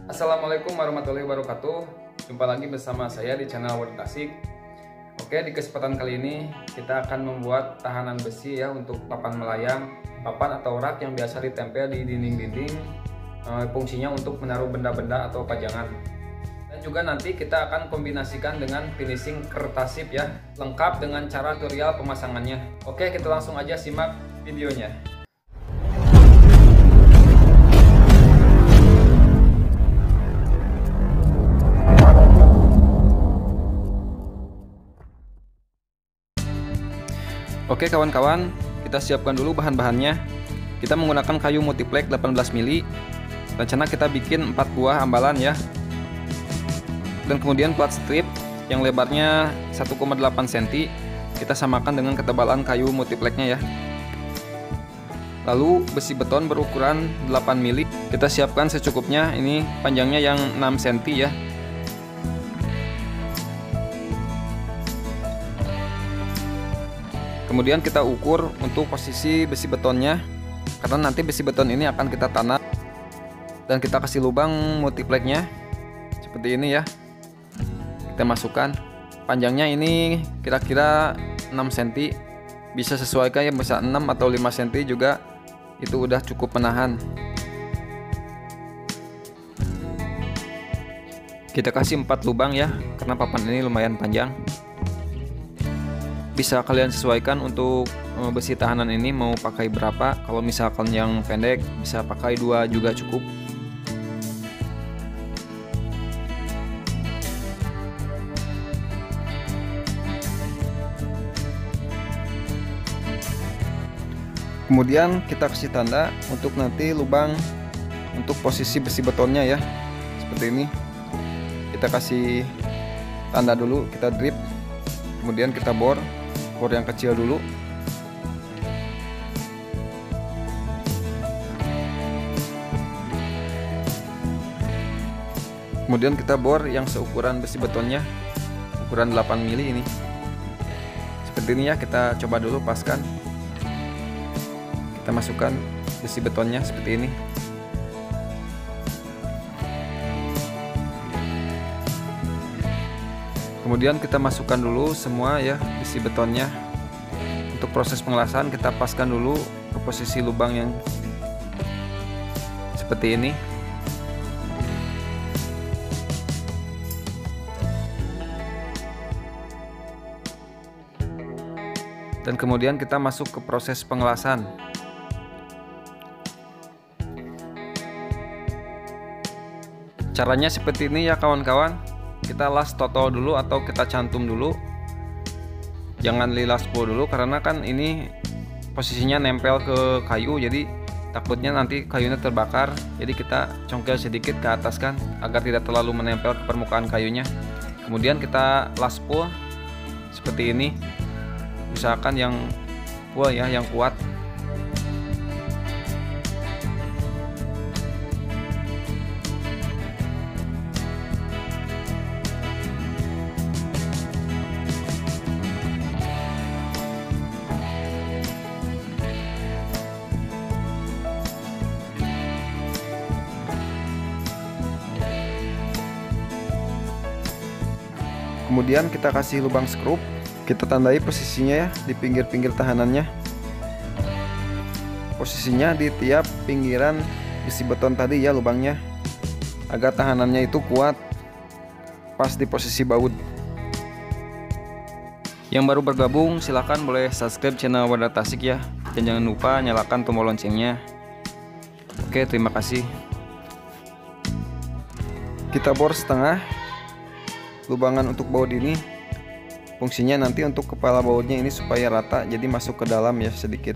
Assalamualaikum warahmatullahi wabarakatuh. Jumpa lagi bersama saya di channel World Tasik. Oke, di kesempatan kali ini kita akan membuat tahanan besi ya untuk papan melayang, papan atau rak yang biasa ditempel di dinding-dinding. Fungsinya untuk menaruh benda-benda atau pajangan. Dan juga nanti kita akan kombinasikan dengan finishing kertasip ya, lengkap dengan cara tutorial pemasangannya. Oke, kita langsung aja simak videonya. Oke kawan-kawan, kita siapkan dulu bahan-bahannya. Kita menggunakan kayu multiplex 18 mili. Rencana kita bikin 4 buah ambalan ya. Dan kemudian plat strip yang lebarnya 1,8 cm. Kita samakan dengan ketebalan kayu multiplexnya ya. Lalu besi beton berukuran 8 mili. Kita siapkan secukupnya, ini panjangnya yang 6 cm ya. Kemudian kita ukur untuk posisi besi betonnya, karena nanti besi beton ini akan kita tanam. Dan kita kasih lubang multiplexnya seperti ini ya. Kita masukkan, panjangnya ini kira-kira 6 cm. Bisa sesuaikan ya, bisa 6 atau 5 cm juga, itu udah cukup menahan. Kita kasih 4 lubang ya, karena papan ini lumayan panjang. Bisa kalian sesuaikan untuk besi tahanan ini mau pakai berapa. Kalau misalkan yang pendek bisa pakai 2 juga cukup. Kemudian kita kasih tanda untuk nanti lubang untuk posisi besi betonnya ya, seperti ini. Kita kasih tanda dulu, kita drip, kemudian kita bor yang kecil dulu. Kemudian kita bor yang seukuran besi betonnya, ukuran 8 mili ini. Seperti ini ya, kita coba dulu paskan. Kita masukkan besi betonnya seperti ini. Kemudian kita masukkan dulu semua ya besi betonnya. Untuk proses pengelasan kita paskan dulu ke posisi lubang yang seperti ini. Dan kemudian kita masuk ke proses pengelasan. Caranya seperti ini ya kawan-kawan. Kita las totol dulu atau kita cantum dulu. Jangan lilas full dulu, karena kan ini posisinya nempel ke kayu, jadi takutnya nanti kayunya terbakar. Jadi kita congkel sedikit ke atas kan, agar tidak terlalu menempel ke permukaan kayunya. Kemudian kita las full seperti ini. Misalkan yang full ya, yang kuat. Kemudian kita kasih lubang skrup, kita tandai posisinya ya di pinggir-pinggir tahanannya. Posisinya di tiap pinggiran besi beton tadi ya lubangnya, agar tahanannya itu kuat pas di posisi baut. Yang baru bergabung silahkan boleh subscribe channel Wadah Tasik ya, dan jangan lupa nyalakan tombol loncengnya. Oke, terima kasih. Kita bor setengah lubangan untuk baut ini. Fungsinya nanti untuk kepala bautnya ini supaya rata, jadi masuk ke dalam ya sedikit.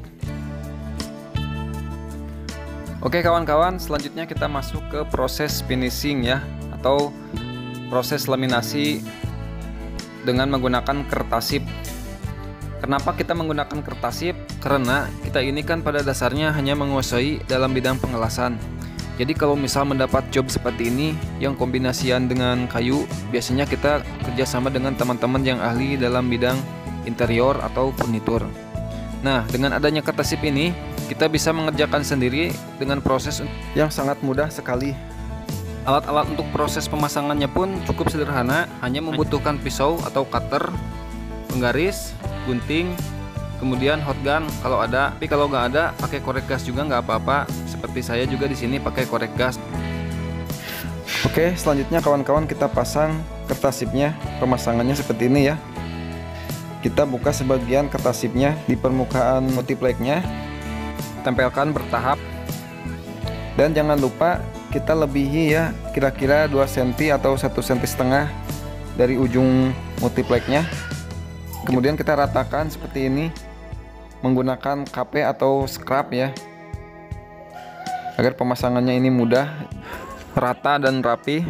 Oke kawan-kawan, selanjutnya kita masuk ke proses finishing ya, atau proses laminasi dengan menggunakan kertasip. Kenapa kita menggunakan kertasip? Karena kita ini kan pada dasarnya hanya menguasai dalam bidang pengelasan. Jadi kalau misal mendapat job seperti ini yang kombinasian dengan kayu, biasanya kita kerjasama dengan teman-teman yang ahli dalam bidang interior atau furnitur. Nah, dengan adanya kertasip ini, kita bisa mengerjakan sendiri dengan proses yang sangat mudah sekali. Alat-alat untuk proses pemasangannya pun cukup sederhana, hanya membutuhkan pisau atau cutter, penggaris, gunting, kemudian hot gun kalau ada. Tapi kalau nggak ada, pakai korek gas juga nggak apa-apa. Seperti saya juga di sini pakai korek gas. Oke, selanjutnya kawan-kawan kita pasang kertas sipnya. Pemasangannya seperti ini ya. Kita buka sebagian kertas sipnya di permukaan multipleknya, tempelkan bertahap, dan jangan lupa kita lebihi ya kira-kira 2 cm atau 1,5 cm dari ujung multipleknya. Kemudian kita ratakan seperti ini menggunakan KP atau scrap ya, agar pemasangannya ini mudah, rata dan rapi.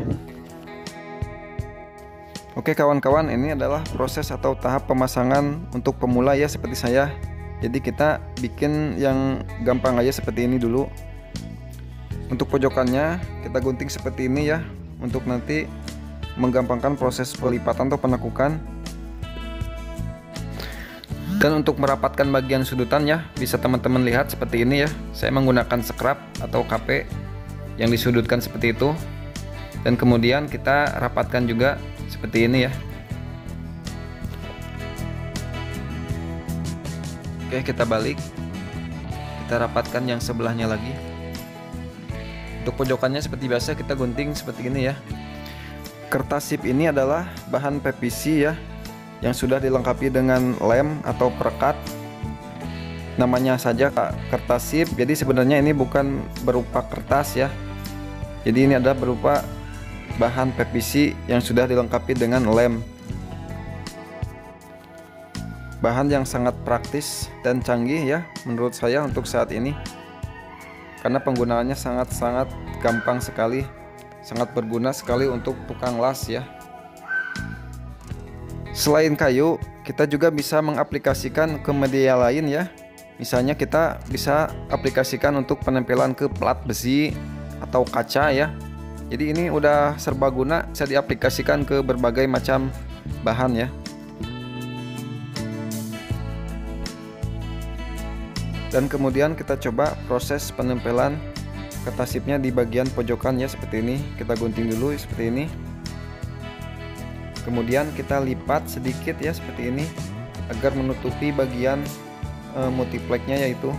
Oke kawan-kawan, ini adalah proses atau tahap pemasangan untuk pemula ya, seperti saya. Jadi kita bikin yang gampang aja seperti ini dulu. Untuk pojokannya kita gunting seperti ini ya, untuk nanti menggampangkan proses pelipatan atau penekukan. Dan untuk merapatkan bagian sudutan ya, bisa teman-teman lihat seperti ini ya. Saya menggunakan scrap atau KP yang disudutkan seperti itu. Dan kemudian kita rapatkan juga seperti ini ya. Oke, kita balik. Kita rapatkan yang sebelahnya lagi. Untuk pojokannya seperti biasa kita gunting seperti ini ya. Kertas sip ini adalah bahan PVC ya, yang sudah dilengkapi dengan lem atau perekat. Namanya saja kertas sip, jadi sebenarnya ini bukan berupa kertas ya. Jadi ini adalah berupa bahan PVC yang sudah dilengkapi dengan lem. Bahan yang sangat praktis dan canggih ya menurut saya untuk saat ini, karena penggunaannya sangat-sangat gampang sekali, sangat berguna sekali untuk tukang las ya. Selain kayu, kita juga bisa mengaplikasikan ke media lain ya. Misalnya kita bisa aplikasikan untuk penempelan ke plat besi atau kaca ya. Jadi ini udah serbaguna, bisa diaplikasikan ke berbagai macam bahan ya. Dan kemudian kita coba proses penempelan kertas sipnya di bagian pojokan ya, seperti ini. Kita gunting dulu seperti ini. Kemudian kita lipat sedikit ya seperti ini, agar menutupi bagian multipleknya yaitu.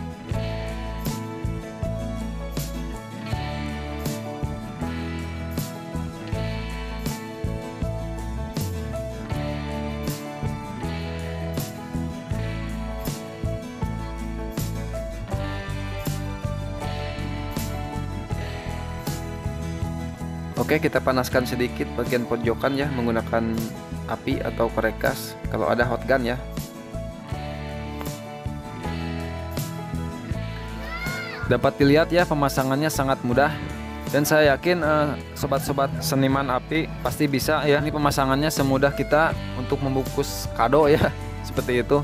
Oke, kita panaskan sedikit bagian pojokan ya menggunakan api atau korek gas, kalau ada hot gun ya. Dapat dilihat ya, pemasangannya sangat mudah, dan saya yakin sobat-sobat seniman api pasti bisa ya. Ini pemasangannya semudah kita untuk membungkus kado ya, seperti itu.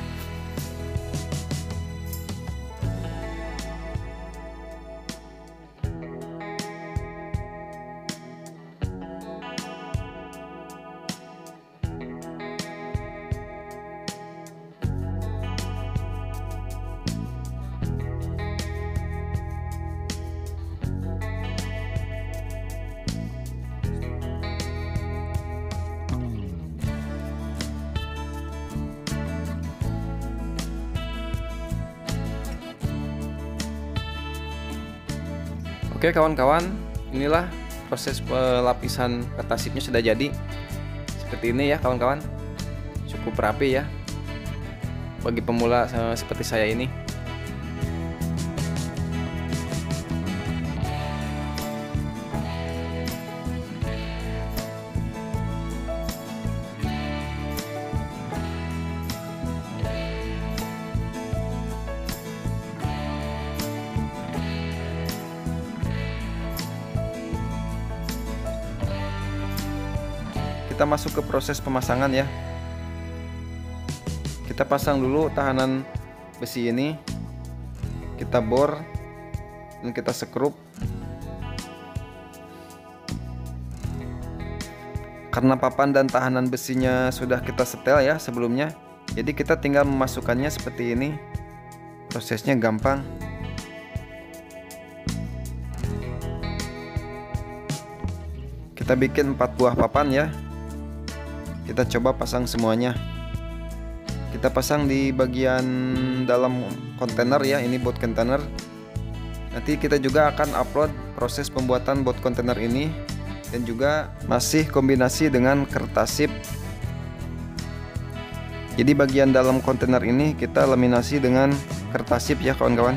Oke kawan-kawan, inilah proses pelapisan kertas sipnya sudah jadi. Seperti ini ya kawan-kawan, cukup rapi ya bagi pemula seperti saya ini. Kita masuk ke proses pemasangan ya. Kita pasang dulu tahanan besi ini, kita bor dan kita sekrup. Karena papan dan tahanan besinya sudah kita setel ya sebelumnya, jadi kita tinggal memasukkannya seperti ini. Prosesnya gampang. Kita bikin 4 buah papan ya. Kita coba pasang semuanya. Kita pasang di bagian dalam kontainer ya, ini bot kontainer. Nanti kita juga akan upload proses pembuatan bot kontainer ini, dan juga masih kombinasi dengan kertas sip. Jadi bagian dalam kontainer ini kita laminasi dengan kertas sip ya kawan-kawan.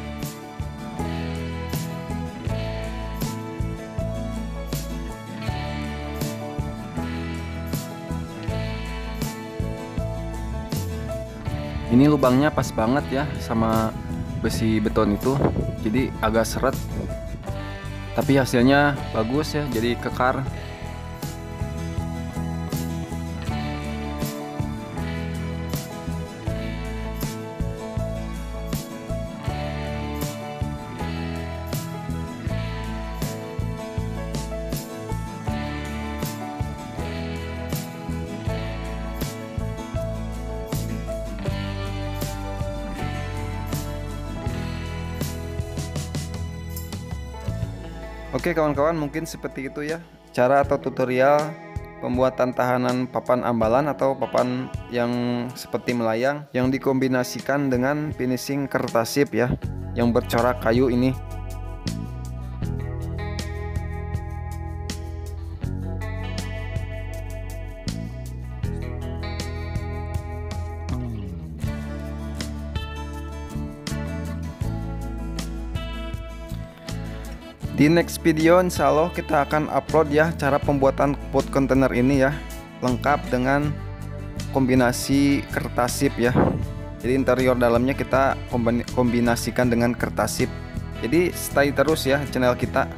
Ini lubangnya pas banget ya sama besi beton itu, jadi agak seret, tapi hasilnya bagus ya, jadi kekar. Oke kawan-kawan, mungkin seperti itu ya cara atau tutorial pembuatan tahanan papan ambalan atau papan yang seperti melayang yang dikombinasikan dengan finishing kertas sip ya, yang bercorak kayu ini. Di next video insya Allah kita akan upload ya cara pembuatan bot kontainer ini ya, lengkap dengan kombinasi kertas sip ya. Jadi interior dalamnya kita kombinasikan dengan kertas sip. Jadi stay terus ya channel kita.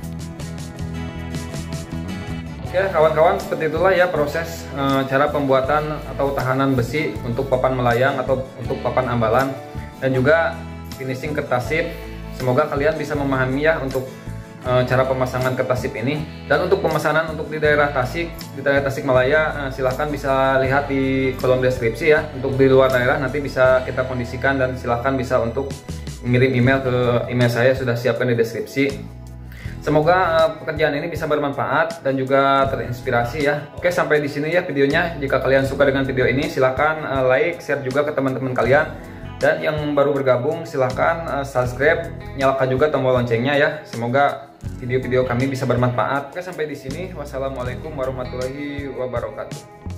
Oke kawan-kawan, seperti itulah ya proses cara pembuatan atau tahanan besi untuk papan melayang atau untuk papan ambalan, dan juga finishing kertas sip. Semoga kalian bisa memahami ya untuk cara pemasangan kertas sip ini. Dan untuk pemesanan untuk di daerah Tasikmalaya, silahkan bisa lihat di kolom deskripsi ya. Untuk di luar daerah nanti bisa kita kondisikan, dan silahkan bisa untuk mengirim email ke email saya, sudah siapkan di deskripsi. Semoga pekerjaan ini bisa bermanfaat dan juga terinspirasi ya. Oke, sampai di sini ya videonya. Jika kalian suka dengan video ini, silahkan like, share juga ke teman-teman kalian. Dan yang baru bergabung silahkan subscribe, nyalakan juga tombol loncengnya ya. Semoga video-video kami bisa bermanfaat. Oke, sampai di sini. Wassalamualaikum warahmatullahi wabarakatuh.